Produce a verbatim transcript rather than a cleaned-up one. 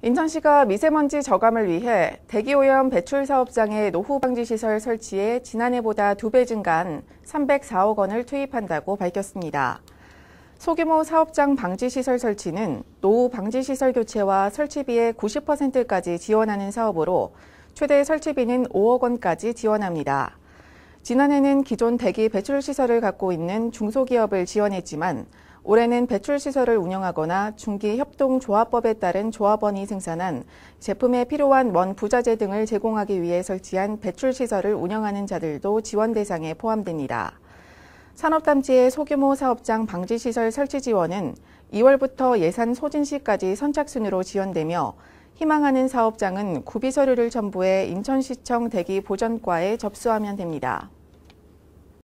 인천시가 미세먼지 저감을 위해 대기오염 배출 사업장의 노후 방지 시설 설치에 지난해보다 두 배 증가한 삼백사억 원을 투입한다고 밝혔습니다. 소규모 사업장 방지 시설 설치는 노후 방지 시설 교체와 설치비의 구십 퍼센트까지 지원하는 사업으로 최대 설치비는 오억 원까지 지원합니다. 지난해는 기존 대기 배출 시설을 갖고 있는 중소기업을 지원했지만 올해는 배출시설을 운영하거나 중기협동조합법에 따른 조합원이 생산한 제품에 필요한 원 부자재 등을 제공하기 위해 설치한 배출시설을 운영하는 자들도 지원 대상에 포함됩니다. 산업단지의 소규모 사업장 방지시설 설치 지원은 이월부터 예산 소진 시까지 선착순으로 지원되며 희망하는 사업장은 구비서류를 첨부해 인천시청 대기보전과에 접수하면 됩니다.